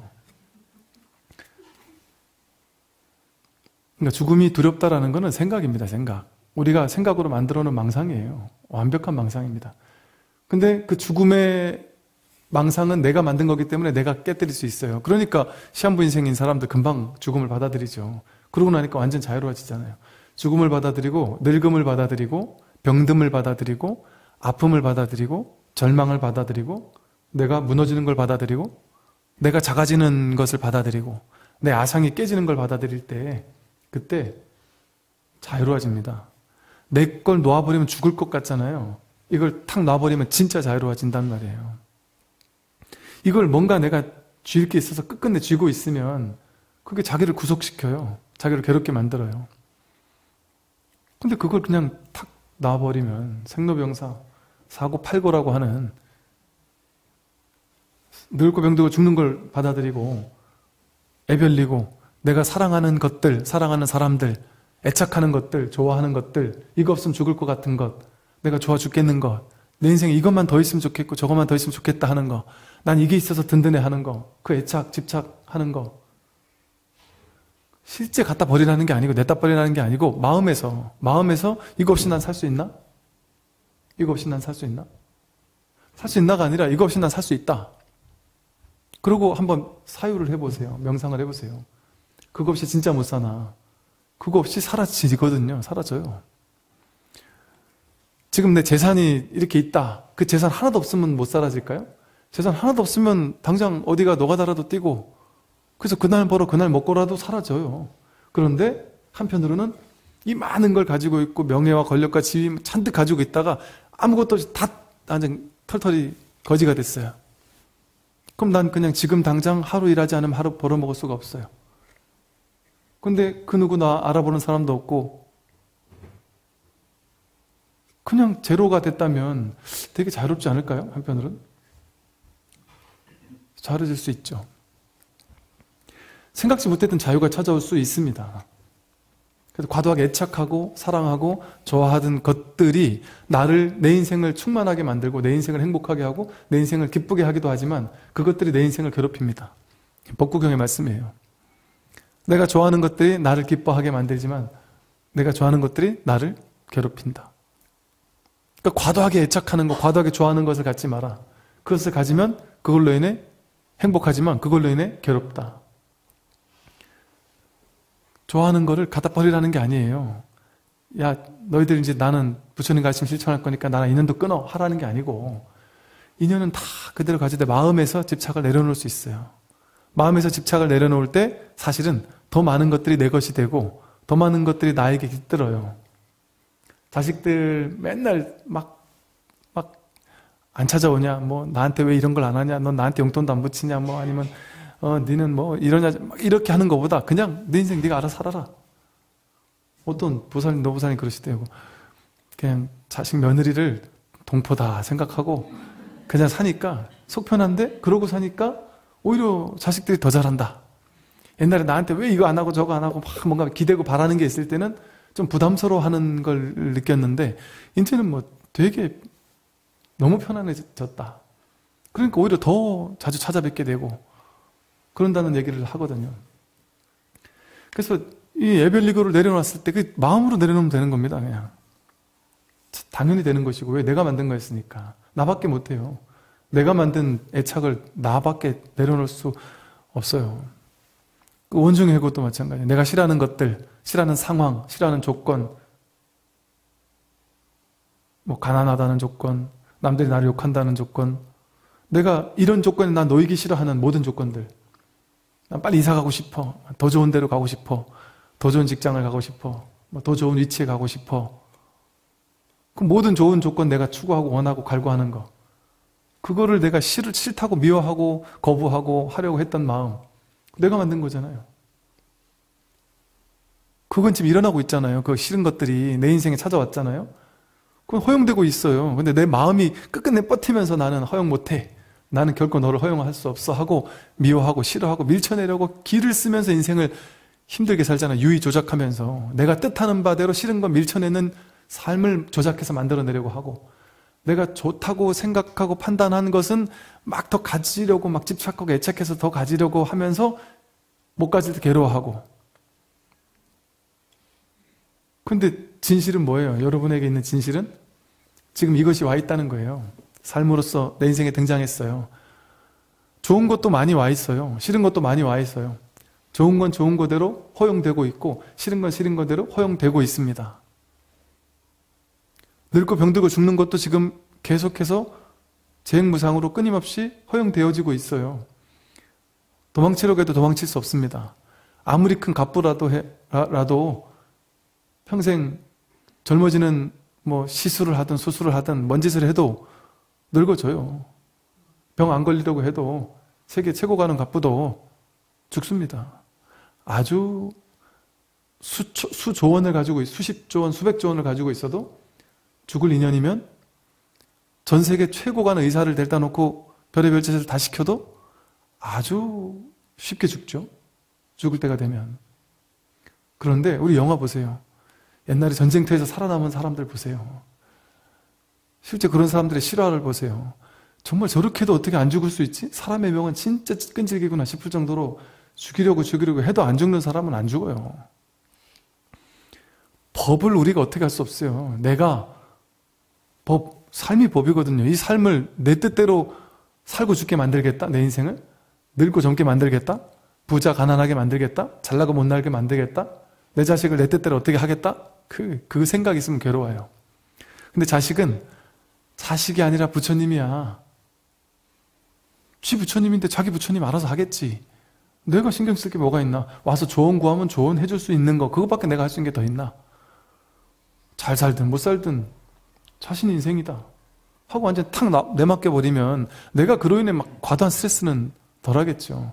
그러니까 죽음이 두렵다라는 것은 생각입니다. 생각. 우리가 생각으로 만들어 놓은 망상이에요. 완벽한 망상입니다. 근데 그 죽음의 망상은 내가 만든 거기 때문에 내가 깨뜨릴 수 있어요. 그러니까 시한부 인생인 사람들 금방 죽음을 받아들이죠. 그러고 나니까 완전 자유로워지잖아요. 죽음을 받아들이고 늙음을 받아들이고 병듦을 받아들이고 아픔을 받아들이고 절망을 받아들이고 내가 무너지는 걸 받아들이고 내가 작아지는 것을 받아들이고 내 아상이 깨지는 걸 받아들일 때 그때 자유로워집니다. 내 걸 놓아버리면 죽을 것 같잖아요. 이걸 탁 놔버리면 진짜 자유로워진단 말이에요. 이걸 뭔가 내가 쥘 게 있어서 끝끝내 쥐고 있으면 그게 자기를 구속시켜요. 자기를 괴롭게 만들어요. 근데 그걸 그냥 탁 놔버리면 생로병사, 사고팔고라고 하는 늙고 병들고 죽는 걸 받아들이고 애별리고 내가 사랑하는 것들, 사랑하는 사람들, 애착하는 것들, 좋아하는 것들, 이거 없으면 죽을 것 같은 것, 내가 좋아 죽겠는 것, 내 인생에 이것만 더 있으면 좋겠고 저것만 더 있으면 좋겠다 하는 거, 난 이게 있어서 든든해 하는 거, 그 애착, 집착하는 거 실제 갖다 버리라는 게 아니고 냈다 버리라는 게 아니고 마음에서 마음에서 이거 없이 난 살 수 있나? 이거 없이 난 살 수 있나? 살 수 있나가 아니라 이거 없이 난 살 수 있다. 그리고 한번 사유를 해보세요. 명상을 해보세요. 그거 없이 진짜 못 사나? 그거 없이 사라지거든요. 사라져요. 지금 내 재산이 이렇게 있다. 그 재산 하나도 없으면 못 사라질까요? 재산 하나도 없으면 당장 어디가 노가다라도 뛰고 그래서 그날 벌어 그날 먹고라도 사라져요. 그런데 한편으로는 이 많은 걸 가지고 있고 명예와 권력과 지위 잔뜩 가지고 있다가 아무것도 없이 다 완전 털털이 거지가 됐어요. 그럼 난 그냥 지금 당장 하루 일하지 않으면 하루 벌어먹을 수가 없어요. 근데 그 누구 나 알아보는 사람도 없고 그냥 제로가 됐다면 되게 자유롭지 않을까요? 한편으로는 자유로워질 수 있죠. 생각지 못했던 자유가 찾아올 수 있습니다. 그래서 과도하게 애착하고 사랑하고 좋아하던 것들이 나를 내 인생을 충만하게 만들고 내 인생을 행복하게 하고 내 인생을 기쁘게 하기도 하지만 그것들이 내 인생을 괴롭힙니다. 법구경의 말씀이에요. 내가 좋아하는 것들이 나를 기뻐하게 만들지만 내가 좋아하는 것들이 나를 괴롭힌다. 그러니까 과도하게 애착하는 것, 과도하게 좋아하는 것을 갖지 마라. 그것을 가지면 그걸로 인해 행복하지만 그걸로 인해 괴롭다. 좋아하는 거를 갖다 버리라는 게 아니에요. 야, 너희들 이제 나는 부처님 가르침 실천할 거니까 나랑 인연도 끊어 하라는 게 아니고 인연은 다 그대로 가지되 마음에서 집착을 내려놓을 수 있어요. 마음에서 집착을 내려놓을 때 사실은 더 많은 것들이 내 것이 되고 더 많은 것들이 나에게 깃들어요. 자식들 맨날 막 막 안 찾아오냐, 뭐 나한테 왜 이런 걸 안 하냐, 넌 나한테 용돈도 안 붙이냐, 뭐 아니면 어 니는 뭐 이러냐, 막 이렇게 하는 것보다 그냥 내 인생 네가 알아서 살아라. 어떤 보살님, 노보살님 그러시대요. 그냥 자식 며느리를 동포다 생각하고 그냥 사니까 속 편한데 그러고 사니까 오히려 자식들이 더 잘한다. 옛날에 나한테 왜 이거 안 하고 저거 안 하고 막 뭔가 기대고 바라는 게 있을 때는 좀 부담스러워하는 걸 느꼈는데 이제는 뭐 되게 너무 편안해졌다. 그러니까 오히려 더 자주 찾아뵙게 되고 그런다는 얘기를 하거든요. 그래서 이 애별리고를 내려놨을 때 그 마음으로 내려놓으면 되는 겁니다. 그냥 당연히 되는 것이고 왜 내가 만든 거였으니까. 나밖에 못해요. 내가 만든 애착을 나밖에 내려놓을 수 없어요. 그 원중해고도 마찬가지예요. 내가 싫어하는 것들, 싫어하는 상황, 싫어하는 조건, 뭐 가난하다는 조건, 남들이 나를 욕한다는 조건, 내가 이런 조건에 나 놓이기 싫어하는 모든 조건들, 난 빨리 이사 가고 싶어, 더 좋은 데로 가고 싶어, 더 좋은 직장을 가고 싶어, 뭐 더 좋은 위치에 가고 싶어, 그 모든 좋은 조건 내가 추구하고 원하고 갈구하는 거, 그거를 내가 싫, 싫다고 미워하고 거부하고 하려고 했던 마음, 내가 만든 거잖아요. 그건 지금 일어나고 있잖아요. 그 싫은 것들이 내 인생에 찾아왔잖아요. 그건 허용되고 있어요. 근데 내 마음이 끝끝내 버티면서 나는 허용 못해. 나는 결코 너를 허용할 수 없어 하고 미워하고 싫어하고 밀쳐내려고 기를 쓰면서 인생을 힘들게 살잖아. 유의 조작하면서 내가 뜻하는 바대로 싫은 건 밀쳐내는 삶을 조작해서 만들어내려고 하고, 내가 좋다고 생각하고 판단한 것은 막 더 가지려고 막 집착하고 애착해서 더 가지려고 하면서 못 가질 때 괴로워하고. 근데 진실은 뭐예요? 여러분에게 있는 진실은 지금 이것이 와 있다는 거예요. 삶으로서 내 인생에 등장했어요. 좋은 것도 많이 와 있어요. 싫은 것도 많이 와 있어요. 좋은 건 좋은 거대로 허용되고 있고 싫은 건 싫은 거대로 허용되고 있습니다. 늙고 병들고 죽는 것도 지금 계속해서 재행무상으로 끊임없이 허용되어지고 있어요. 도망치려고 해도 도망칠 수 없습니다. 아무리 큰 갑부라도 해, 라도 평생 젊어지는 뭐 시술을 하든 수술을 하든 뭔 짓을 해도 늙어져요. 병 안 걸리려고 해도 세계 최고 가는 갑부도 죽습니다. 아주 수초, 수조 원을 가지고 있, 수십조 원, 수백조 원을 가지고 있어도 죽을 인연이면 전 세계 최고 가는 의사를 데려다 놓고 별의별 짓을 다 시켜도 아주 쉽게 죽죠. 죽을 때가 되면. 그런데 우리 영화 보세요. 옛날에 전쟁터에서 살아남은 사람들 보세요. 실제 그런 사람들의 실화를 보세요. 정말 저렇게도 어떻게 안 죽을 수 있지? 사람의 명은 진짜 끈질기구나 싶을 정도로 죽이려고 죽이려고 해도 안 죽는 사람은 안 죽어요. 법을 우리가 어떻게 할 수 없어요. 내가 법, 삶이 법이거든요. 이 삶을 내 뜻대로 살고 죽게 만들겠다? 내 인생을? 늙고 젊게 만들겠다? 부자 가난하게 만들겠다? 잘나고 못나게 만들겠다? 내 자식을 내 뜻대로 어떻게 하겠다? 그, 그 생각이 있으면 괴로워요. 근데 자식은 자식이 아니라 부처님이야. 지 부처님인데 자기 부처님 알아서 하겠지. 내가 신경 쓸 게 뭐가 있나? 와서 조언 구하면 조언 해줄 수 있는 거, 그것밖에 내가 할 수 있는 게 더 있나? 잘 살든 못 살든 자신 인생이다 하고 완전 탁 내맡겨버리면 내가 그로 인해 막 과도한 스트레스는 덜 하겠죠.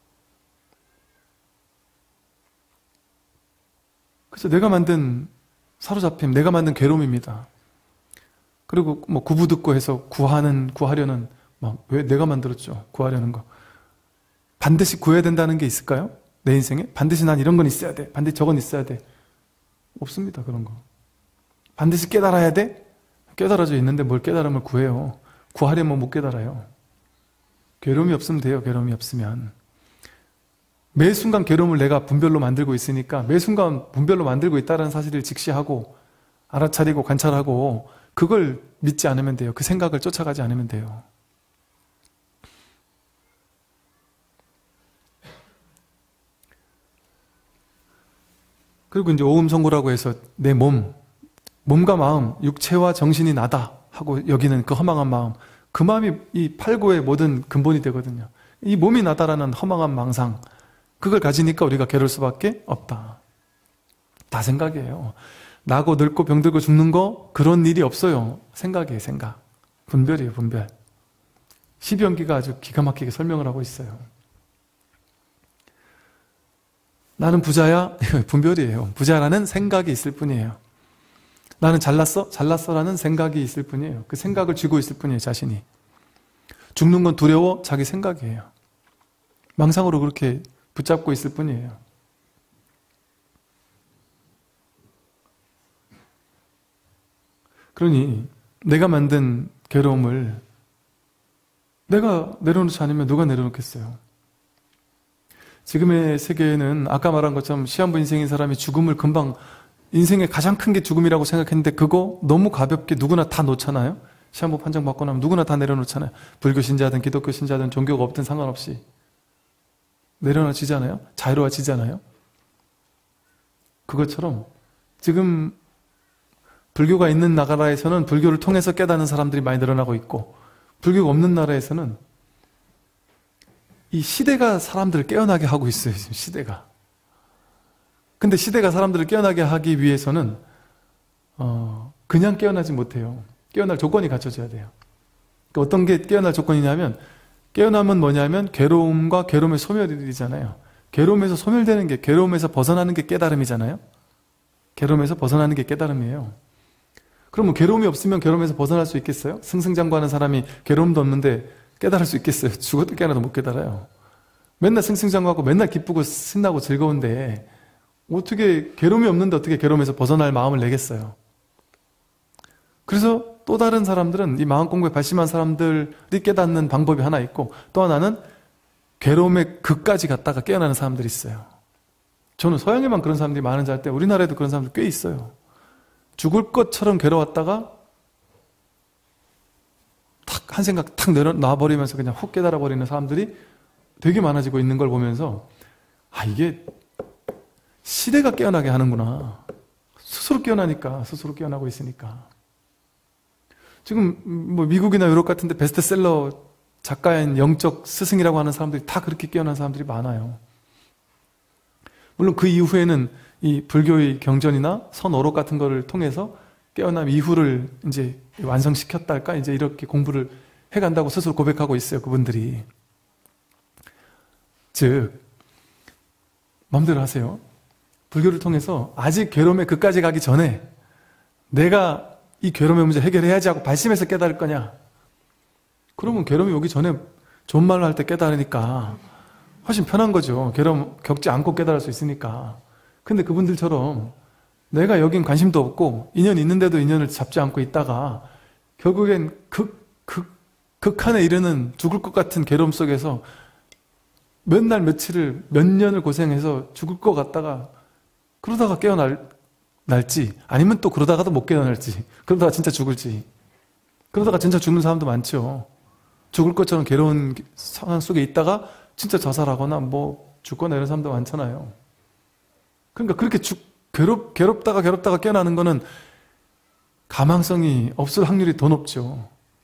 그래서 내가 만든 사로잡힘, 내가 만든 괴로움입니다. 그리고 뭐 구부듣고 해서 구하는, 구하려는, 막 왜 내가 만들었죠? 구하려는 거. 반드시 구해야 된다는 게 있을까요? 내 인생에? 반드시 난 이런 건 있어야 돼. 반드시 저건 있어야 돼. 없습니다, 그런 거. 반드시 깨달아야 돼? 깨달아져 있는데 뭘 깨달음을 구해요? 구하려면 못 깨달아요. 괴로움이 없으면 돼요, 괴로움이 없으면. 매 순간 괴로움을 내가 분별로 만들고 있으니까 매 순간 분별로 만들고 있다는 사실을 직시하고 알아차리고 관찰하고 그걸 믿지 않으면 돼요. 그 생각을 쫓아가지 않으면 돼요. 그리고 이제 오음성고라고 해서 내 몸, 몸과 마음, 육체와 정신이 나다 하고 여기는 그 허망한 마음, 그 마음이 이 팔고의 모든 근본이 되거든요. 이 몸이 나다라는 허망한 망상, 그걸 가지니까 우리가 괴로울 수밖에 없다. 다 생각이에요. 나고 늙고 병들고 죽는 거 그런 일이 없어요. 생각이에요, 생각. 분별이에요, 분별. 십연기가 아주 기가 막히게 설명을 하고 있어요. 나는 부자야? 분별이에요. 부자라는 생각이 있을 뿐이에요. 나는 잘났어? 잘났어라는 생각이 있을 뿐이에요. 그 생각을 쥐고 있을 뿐이에요, 자신이. 죽는 건 두려워? 자기 생각이에요. 망상으로 그렇게 붙잡고 있을 뿐이에요. 그러니 내가 만든 괴로움을 내가 내려놓지 않으면 누가 내려놓겠어요? 지금의 세계에는 아까 말한 것처럼 시한부 인생인 사람이 죽음을 금방, 인생의 가장 큰 게 죽음이라고 생각했는데 그거 너무 가볍게 누구나 다 놓잖아요. 시한부 판정 받고 나면 누구나 다 내려놓잖아요. 불교 신자든 기독교 신자든 종교가 없든 상관없이 내려놓지잖아요. 자유로워지잖아요. 그것처럼 지금 불교가 있는 나라에서는 불교를 통해서 깨닫는 사람들이 많이 늘어나고 있고, 불교가 없는 나라에서는 이 시대가 사람들을 깨어나게 하고 있어요. 지금 시대가. 근데 시대가 사람들을 깨어나게 하기 위해서는 어, 그냥 깨어나지 못해요. 깨어날 조건이 갖춰져야 돼요. 그러니까 어떤 게 깨어날 조건이냐면, 깨어남은 뭐냐면 괴로움과 괴로움의 소멸이잖아요. 괴로움에서 소멸되는 게, 괴로움에서 벗어나는 게 깨달음이잖아요. 괴로움에서 벗어나는 게 깨달음이에요. 그러면 괴로움이 없으면 괴로움에서 벗어날 수 있겠어요? 승승장구하는 사람이 괴로움도 없는데 깨달을 수 있겠어요? 죽어도 깨어나도 못 깨달아요. 맨날 승승장구하고 맨날 기쁘고 신나고 즐거운데 어떻게 괴로움이 없는데 어떻게 괴로움에서 벗어날 마음을 내겠어요? 그래서 또 다른 사람들은 이 마음 공부에 발심한 사람들이 깨닫는 방법이 하나 있고, 또 하나는 괴로움의 극까지 갔다가 깨어나는 사람들이 있어요. 저는 서양에만 그런 사람들이 많은지 알 때 우리나라에도 그런 사람들 꽤 있어요. 죽을 것처럼 괴로웠다가 탁 한 생각 탁 내려놔버리면서 그냥 훅 깨달아버리는 사람들이 되게 많아지고 있는 걸 보면서, 아, 이게 시대가 깨어나게 하는구나. 스스로 깨어나니까, 스스로 깨어나고 있으니까. 지금 뭐 미국이나 유럽 같은 데 베스트셀러 작가인 영적 스승이라고 하는 사람들이 다 그렇게 깨어난 사람들이 많아요. 물론 그 이후에는 이 불교의 경전이나 선어록 같은 거를 통해서 깨어남 이후를 이제 완성시켰다 할까? 이제 이렇게 공부를 해간다고 스스로 고백하고 있어요, 그분들이. 즉, 마음대로 하세요. 불교를 통해서 아직 괴로움의 끝까지 가기 전에 내가 이 괴로움의 문제 해결해야지 하고 발심해서 깨달을 거냐? 그러면 괴로움이 오기 전에 좋은 말로 할 때 깨달으니까 훨씬 편한 거죠. 괴로움 겪지 않고 깨달을 수 있으니까. 근데 그분들처럼 내가 여긴 관심도 없고 인연이 있는데도 인연을 잡지 않고 있다가 결국엔 극, 극, 극한에 이르는 죽을 것 같은 괴로움 속에서 몇 날 며칠을 몇 년을 고생해서 죽을 것 같다가 그러다가 깨어날지, 아니면 또 그러다가도 못 깨어날지, 그러다가 진짜 죽을지, 그러다가 진짜 죽는 사람도 많죠. 죽을 것처럼 괴로운 상황 속에 있다가 진짜 자살하거나 뭐 죽거나 이런 사람도 많잖아요. 그러니까 그렇게 죽, 괴롭, 괴롭다가 괴롭다가 깨어나는 거는 가망성이 없을 확률이 더 높죠.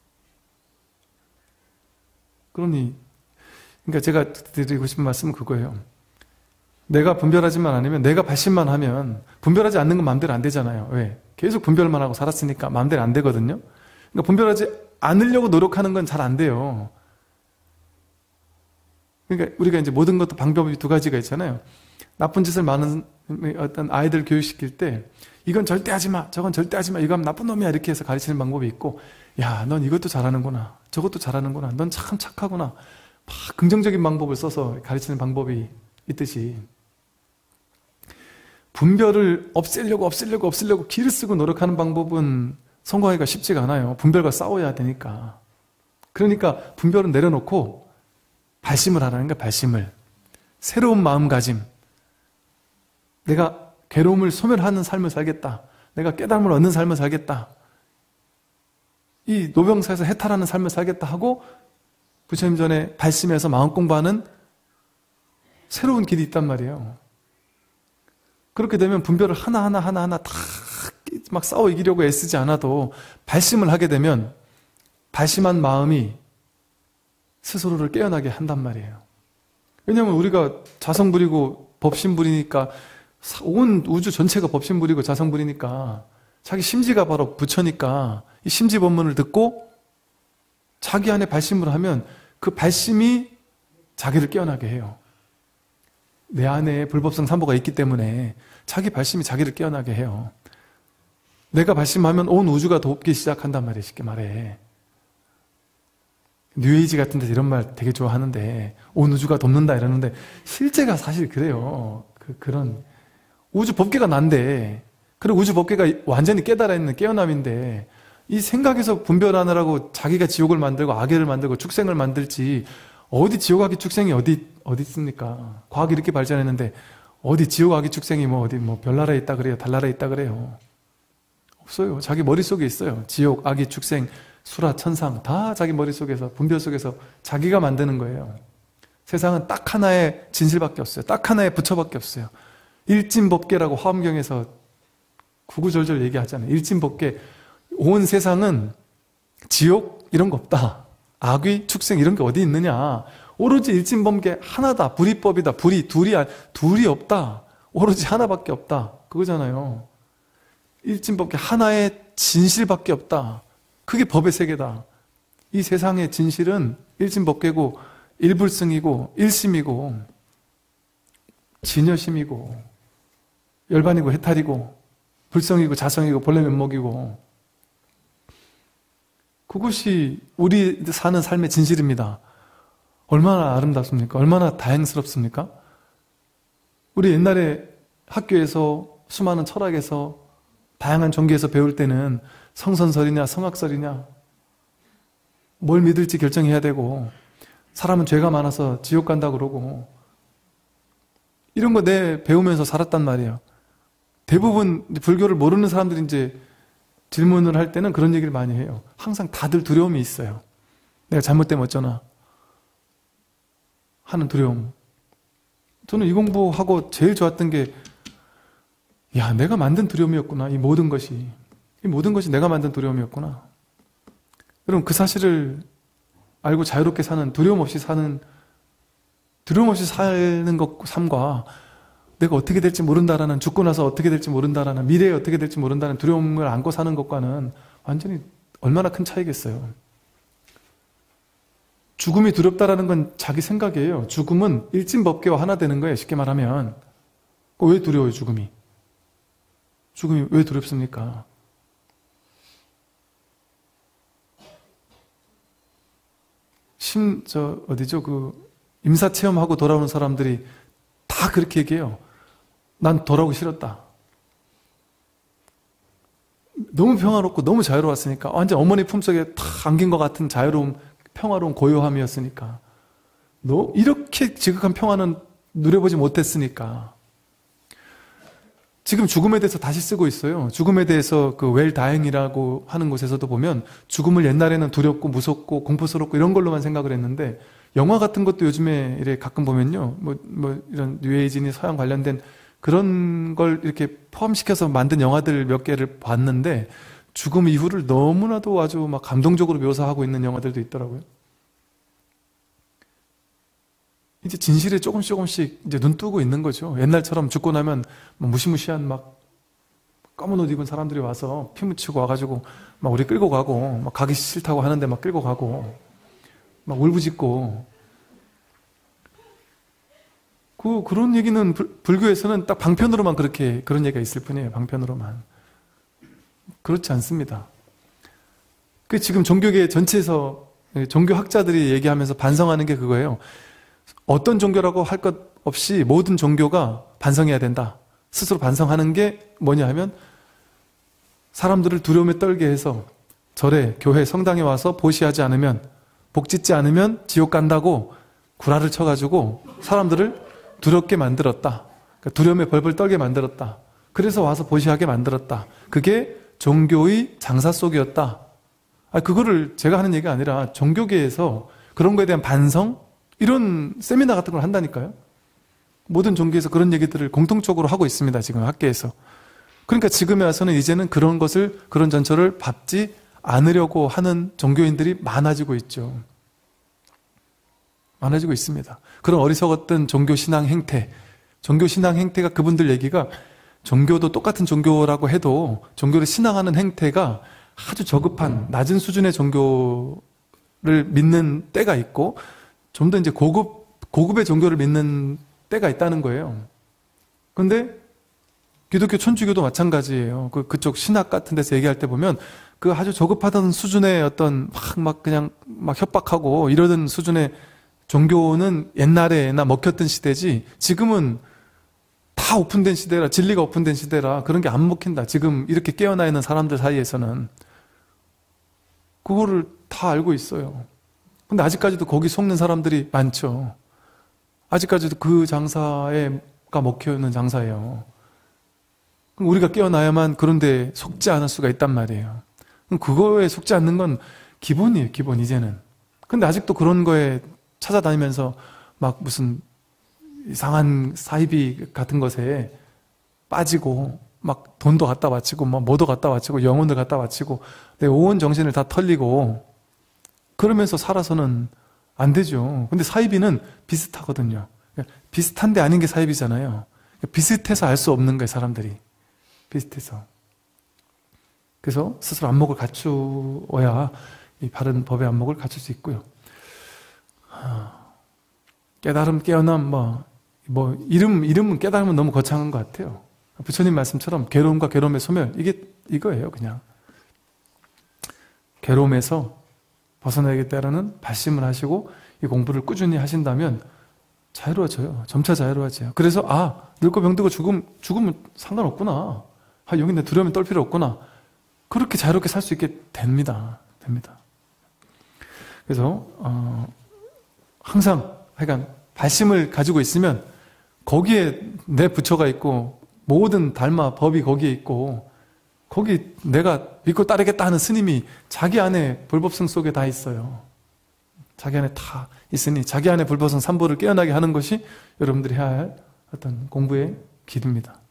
그러니, 그러니까 제가 드리고 싶은 말씀은 그거예요. 내가 분별하지만 않으면, 내가 발심만 하면, 분별하지 않는 건 마음대로 안 되잖아요. 왜? 계속 분별만 하고 살았으니까 마음대로 안 되거든요. 그러니까 분별하지 않으려고 노력하는 건 잘 안 돼요. 그러니까 우리가 이제 모든 것도 방법이 두 가지가 있잖아요. 나쁜 짓을 많은 어떤 아이들 교육시킬 때 이건 절대 하지 마, 저건 절대 하지 마, 이거 하면 나쁜 놈이야, 이렇게 해서 가르치는 방법이 있고, 야, 넌 이것도 잘하는구나, 저것도 잘하는구나, 넌 참 착하구나, 막 긍정적인 방법을 써서 가르치는 방법이 있듯이 분별을 없애려고 없애려고 없애려고 기를 쓰고 노력하는 방법은 성공하기가 쉽지가 않아요. 분별과 싸워야 되니까. 그러니까 분별은 내려놓고 발심을 하라는 거야. 발심을. 새로운 마음가짐. 내가 괴로움을 소멸하는 삶을 살겠다. 내가 깨달음을 얻는 삶을 살겠다. 이 노병사에서 해탈하는 삶을 살겠다 하고 부처님 전에 발심해서 마음 공부하는 새로운 길이 있단 말이에요. 그렇게 되면 분별을 하나하나 하나하나 다 막 싸워 이기려고 애쓰지 않아도 발심을 하게 되면 발심한 마음이 스스로를 깨어나게 한단 말이에요. 왜냐하면 우리가 자성 부리고 법심 부리니까, 온 우주 전체가 법심 부리고 자성 부리니까 자기 심지가 바로 부처니까 이 심지 법문을 듣고 자기 안에 발심을 하면 그 발심이 자기를 깨어나게 해요. 내 안에 불법성 삼보가 있기 때문에 자기 발심이 자기를 깨어나게 해요. 내가 발심하면 온 우주가 돕기 시작한단 말이에요. 쉽게 말해. 뉴에이지 같은 데서 이런 말 되게 좋아하는데, 온 우주가 돕는다 이러는데 실제가 사실 그래요. 그, 그런 우주 법계가 난데, 그리고 우주 법계가 완전히 깨달아 있는 깨어남인데, 이 생각에서 분별하느라고 자기가 지옥을 만들고 악예를 만들고 축생을 만들지, 어디 지옥 악이 축생이 어디 어디 있습니까? 과학이 이렇게 발전했는데 어디 지옥 악이 축생이 뭐 어디 뭐 별나라에 있다 그래요? 달나라에 있다 그래요? 없어요. 자기 머릿속에 있어요. 지옥, 악이, 축생, 수라, 천상 다 자기 머릿속에서, 분별 속에서 자기가 만드는 거예요. 세상은 딱 하나의 진실밖에 없어요. 딱 하나의 부처밖에 없어요. 일진법계라고 화엄경에서 구구절절 얘기하잖아요. 일진법계. 온 세상은 지옥 이런 거 없다. 악의, 축생 이런 게 어디 있느냐. 오로지 일진법계 하나다. 불이법이다. 불이, 둘이, 둘이 없다. 오로지 하나밖에 없다. 그거잖아요. 일진법계 하나의 진실밖에 없다. 그게 법의 세계다. 이 세상의 진실은 일진법계고 일불승이고 일심이고 진여심이고 열반이고 해탈이고 불성이고 자성이고 본래 면목이고 그것이 우리 사는 삶의 진실입니다. 얼마나 아름답습니까? 얼마나 다행스럽습니까? 우리 옛날에 학교에서 수많은 철학에서 다양한 종교에서 배울 때는 성선설이냐 성악설이냐 뭘 믿을지 결정해야 되고 사람은 죄가 많아서 지옥 간다 그러고 이런 거 내 배우면서 살았단 말이에요. 대부분 불교를 모르는 사람들이 이제 질문을 할 때는 그런 얘기를 많이 해요. 항상 다들 두려움이 있어요. 내가 잘못되면 어쩌나 하는 두려움. 저는 이 공부하고 제일 좋았던 게 야, 내가 만든 두려움이었구나. 이 모든 것이. 이 모든 것이 내가 만든 두려움이었구나. 여러분 그 사실을 알고 자유롭게 사는, 두려움 없이 사는, 두려움 없이 사는 것, 삶과 내가 어떻게 될지 모른다라는, 죽고 나서 어떻게 될지 모른다라는, 미래에 어떻게 될지 모른다는 두려움을 안고 사는 것과는 완전히 얼마나 큰 차이겠어요. 죽음이 두렵다라는 건 자기 생각이에요. 죽음은 일진법계와 하나 되는 거예요. 쉽게 말하면. 왜 두려워요, 죽음이? 죽음이 왜 두렵습니까? 심, 저, 어디죠? 그, 임사체험하고 돌아오는 사람들이 다 그렇게 얘기해요. 난 돌아오기 싫었다. 너무 평화롭고 너무 자유로웠으니까. 완전 어머니 품속에 탁 안긴 것 같은 자유로움, 평화로운 고요함이었으니까. 너 이렇게 지극한 평화는 누려보지 못했으니까. 지금 죽음에 대해서 다시 쓰고 있어요. 죽음에 대해서 그 웰다행이라고 하는 곳에서도 보면 죽음을 옛날에는 두렵고 무섭고 공포스럽고 이런 걸로만 생각을 했는데 영화 같은 것도 요즘에 이렇게 가끔 보면요. 뭐, 뭐 이런 뉴에이지니 서양 관련된 그런 걸 이렇게 포함시켜서 만든 영화들 몇 개를 봤는데 죽음 이후를 너무나도 아주 막 감동적으로 묘사하고 있는 영화들도 있더라고요. 이제 진실에 조금씩 조금씩 이제 눈 뜨고 있는 거죠. 옛날처럼 죽고 나면 뭐 무시무시한 막 검은 옷 입은 사람들이 와서 피 묻히고 와가지고 막 우리 끌고 가고 막 가기 싫다고 하는데 막 끌고 가고 막 울부짖고 그 그런 얘기는 불, 불교에서는 딱 방편으로만 그렇게 그런 얘기가 있을 뿐이에요. 방편으로만. 그렇지 않습니다. 그 지금 종교계 전체에서 종교학자들이 얘기하면서 반성하는 게 그거예요. 어떤 종교라고 할 것 없이 모든 종교가 반성해야 된다. 스스로 반성하는 게 뭐냐 하면 사람들을 두려움에 떨게 해서 절에, 교회, 성당에 와서 보시하지 않으면, 복 짓지 않으면 지옥 간다고 구라를 쳐가지고 사람들을 두렵게 만들었다. 그러니까 두려움에 벌벌 떨게 만들었다. 그래서 와서 보시하게 만들었다. 그게 종교의 장사 속이었다. 아, 그거를 제가 하는 얘기가 아니라 종교계에서 그런 거에 대한 반성? 이런 세미나 같은 걸 한다니까요. 모든 종교에서 그런 얘기들을 공통적으로 하고 있습니다. 지금 학계에서. 그러니까 지금에 와서는 이제는 그런 것을, 그런 전철을 밟지 않으려고 하는 종교인들이 많아지고 있죠. 많아지고 있습니다. 그런 어리석었던 종교신앙 행태, 종교신앙 행태가 그분들 얘기가 종교도 똑같은 종교라고 해도 종교를 신앙하는 행태가 아주 저급한 낮은 수준의 종교를 믿는 때가 있고 좀 더 이제 고급, 고급의 종교를 믿는 때가 있다는 거예요. 그런데 기독교 천주교도 마찬가지예요. 그, 그쪽 신학 같은 데서 얘기할 때 보면 그 아주 저급하던 수준의 어떤 막, 막 그냥 막 협박하고 이러던 수준의 종교는 옛날에나 먹혔던 시대지 지금은 다 오픈된 시대라, 진리가 오픈된 시대라 그런 게 안 먹힌다. 지금 이렇게 깨어나 있는 사람들 사이에서는. 그거를 다 알고 있어요. 근데 아직까지도 거기 속는 사람들이 많죠. 아직까지도 그 장사가 먹혀있는 장사예요. 그럼 우리가 깨어나야만 그런데 속지 않을 수가 있단 말이에요. 그럼 그거에 속지 않는 건 기본이에요, 기본, 이제는. 근데 아직도 그런 거에 찾아다니면서 막 무슨 이상한 사이비 같은 것에 빠지고 막 돈도 갖다 바치고 뭐 뭐도 갖다 바치고 영혼도 갖다 바치고 내 온 정신을 다 털리고 그러면서 살아서는 안 되죠. 근데 사이비는 비슷하거든요. 비슷한데 아닌 게 사이비잖아요. 비슷해서 알 수 없는 거예요, 사람들이. 비슷해서. 그래서 스스로 안목을 갖추어야 이 바른 법의 안목을 갖출 수 있고요. 깨달음, 깨어남, 뭐, 뭐, 이름, 이름은 깨달음은 너무 거창한 것 같아요. 부처님 말씀처럼 괴로움과 괴로움의 소멸, 이게 이거예요, 그냥. 괴로움에서 벗어나겠다라는 발심을 하시고 이 공부를 꾸준히 하신다면 자유로워져요. 점차 자유로워져요. 그래서 아, 늙고 병들고 죽음, 죽으면 상관없구나. 아, 여기 내 두려움이 떨 필요 없구나. 그렇게 자유롭게 살 수 있게 됩니다. 됩니다. 그래서 어, 항상 하여간 발심을 가지고 있으면 거기에 내 부처가 있고 모든 달마, 법이 거기에 있고 거기 내가 믿고 따르겠다 하는 스님이 자기 안에 불법성 속에 다 있어요. 자기 안에 다 있으니 자기 안에 불법성 삼보를 깨어나게 하는 것이 여러분들이 해야 할 어떤 공부의 길입니다.